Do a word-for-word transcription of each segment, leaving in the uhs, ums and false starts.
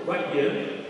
right here,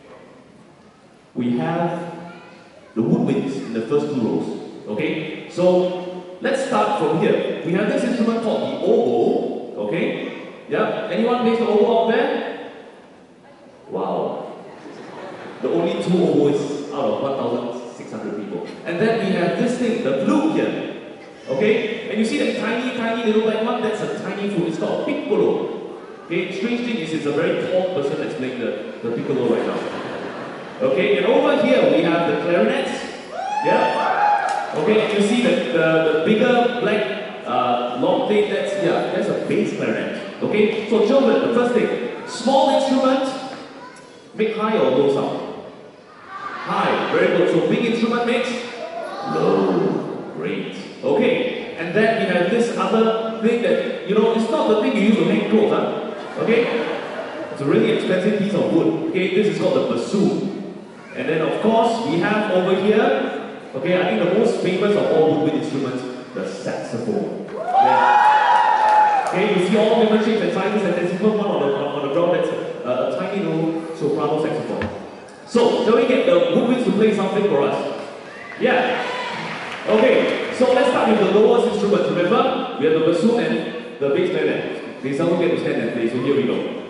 we have the woodwinds in the first two rows. Okay? So let's start from here. We have this instrument called the oboe. Okay? Yeah? Anyone plays the oboe out there? Wow. The only two oboes out of one thousand six hundred people. And then we have this thing, the flute here. Okay? And you see that tiny, tiny little black one? That's a tiny flute. It's called a piccolo. Okay? Strange thing is it's a very tall person that's playing the, the piccolo right now. Okay? And over here we have the clarinets. Yeah? Okay? And you see the, the, the bigger black uh, long thing, that's, yeah, that's a bass clarinet. Okay? So children, the first thing, small instrument, make high or low sound? High, very good. So big instrument makes low. Great. Okay, and then we have this other thing that, you know, it's not the thing you use to hang clothes, huh? Okay? It's a really expensive piece of wood. Okay, this is called the bassoon. And then of course, we have over here, okay, I think the most famous of all woodwind instruments, the saxophone. Okay, okay, you see all different shapes and sizes, and there's even one on the, on the ground that's a, a tiny little soprano saxophone. So, shall we get the woodwinds to play something for us? Yeah. Okay, so let's start with the lowest instruments. Remember, we have the bassoon and the bass clarinet. They seldom get to stand and play, so here we go.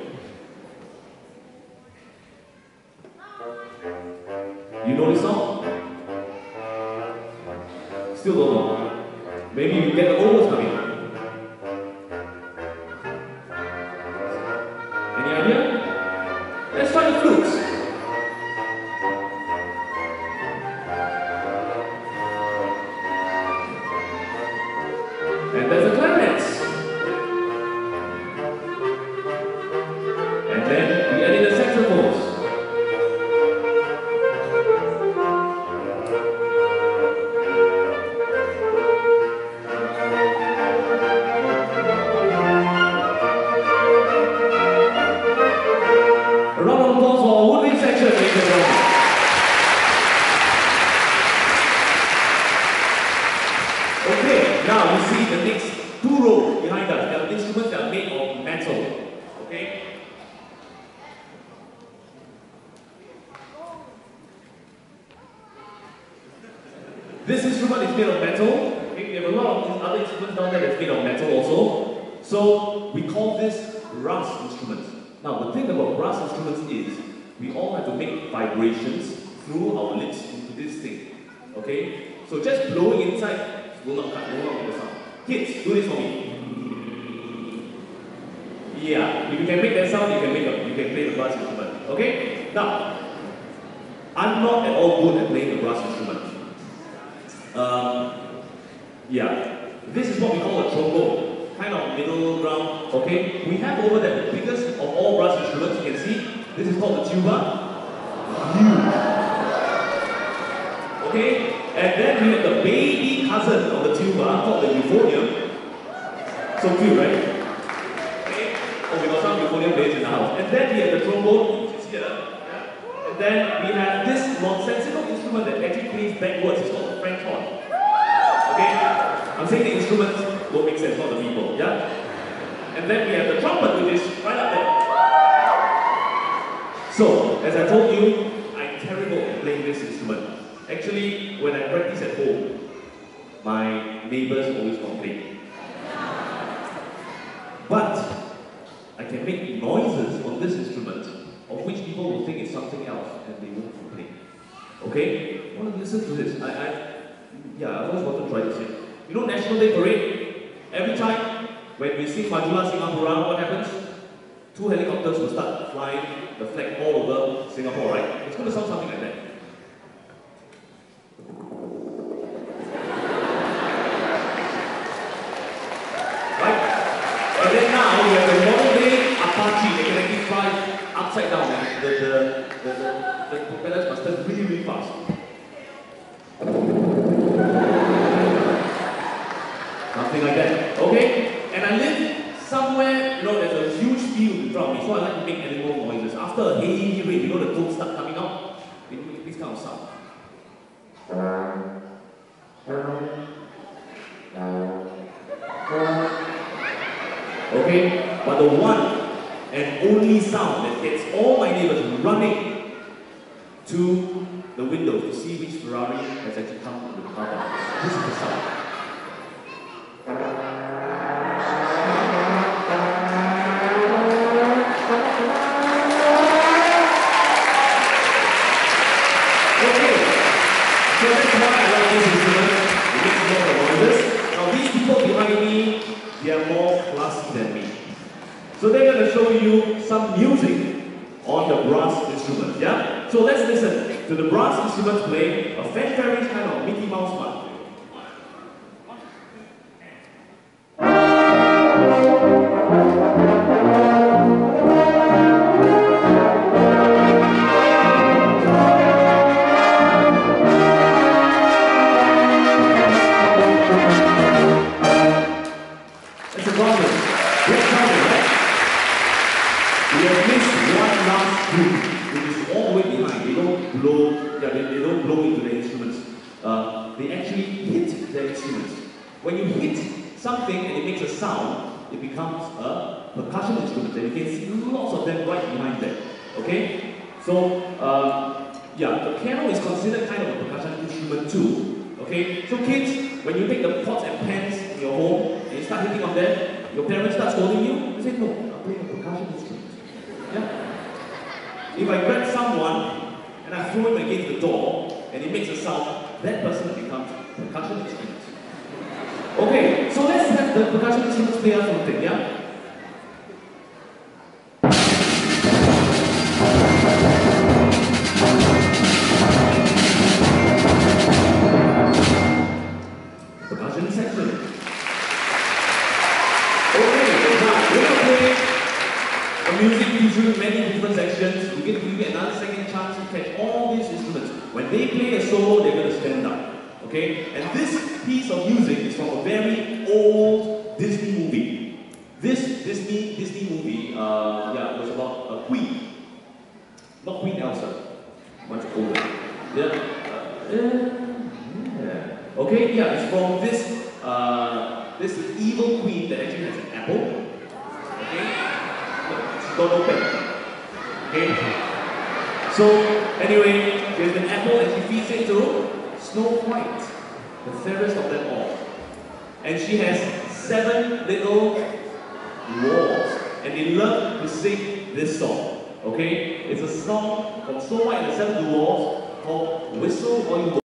You know this song? Still don't know. Maybe you get the oboes coming. Any idea? Let's try the flutes. And there's the clarinets. And then we added the saxophones. A round of applause for our woodwind section, ladies and gentlemen. Okay, now you see the next two rows behind us. There are instruments that are made of metal. Okay? This instrument is made of metal. Okay? We have a lot of other instruments down there that's made of metal also. So we call this brass instruments. Now the thing about brass instruments is we all have to make vibrations through our lips into this thing. Okay? So just blowing inside will not cut, will not make the sound. Kids, do this for me. Yeah, if you can make that sound, you can make a, you can play the brass instrument. Okay? Now, I'm not at all good at playing the brass instrument. Um, yeah, this is what we call a trombone, kind of middle ground. Okay? We have over there the biggest of all brass instruments. You can see this is called the tuba. Okay? And then we have the baby cousin of the tuba called the euphonium. So cute, right? Okay. Oh, we got some euphonium players in the house. And then we have the trombone, which is here. Yeah. And then we have this nonsensical instrument that actually plays backwards. It's called the French horn. Okay? I'm saying the instruments don't make sense, not the people. Yeah? And then we have the trumpet, which is right up there. So, as I told you, I'm terrible at playing this instrument. Actually, when I practice at home, my neighbors always complain. But I can make noises on this instrument, of which people will think it's something else, and they won't complain. Okay? I want to listen to this. I, I, yeah, I always want to try this here. You know National Day Parade? Every time when we sing Majulah Singapura, what happens? Two helicopters will start flying the flag all over Singapore, right? It's going to sound something like that. And then now we have the modern day Apache. They can actually fly upside down. And the, the, the, the, the propellers must turn really, really fast. Something like that. Okay? And I live somewhere, you know, there's a huge field in front of me, so I like to make animal noises. After a heavy rain, you know the goats start coming out? They make this kind of sound. Okay? But the one and only sound that gets all my neighbors running to the window to see which Ferrari has actually come into the car park. This is the sound. Okay, so that's why I like this instrument. It makes more of this. Now these people behind me, they are more classy than me. So they're going to show you some music on the brass instruments, yeah? So let's listen to the brass instruments play a fanfare kind of Mickey Mouse one. That's a problem. Great problem, right? We have missed one last group, which is all the way behind. They don't blow, yeah, they, they don't blow into the instruments. Uh, they actually hit the instruments. When you hit something and it makes a sound, it becomes a percussion instrument. And you can see lots of them right behind there. Okay? So, uh, yeah, the piano is considered kind of a percussion instrument too. Okay? So kids, when you take the pots and pans in your home and you start hitting on them, your parents start scolding you, you say, no, I'm playing a percussion instrument. Yeah. If I grab someone and I throw him against the door and it makes a sound, that person becomes a percussion instrument. Okay, so let's have the percussion instruments play out something, yeah? Percussion section. Okay, now we're going to play a music featuring many different sections. We're going to give you another second chance to catch all these instruments. When they play a solo, they're going to stand up. Okay? And this piece of music is from a very old Disney movie. This Disney Disney movie uh, yeah, was about a queen. Not Queen Elsa. Much older. Yeah. Uh, yeah. Okay, yeah, it's from this uh, this evil queen that actually has an apple. Okay? She's got no pen. Okay? So, anyway, there's an apple and she feeds it to Snow White, the fairest of them all. And she has seven little dwarves. And they love to sing this song. Okay? It's a song from Snow White and the Seven Dwarves called Whistle While You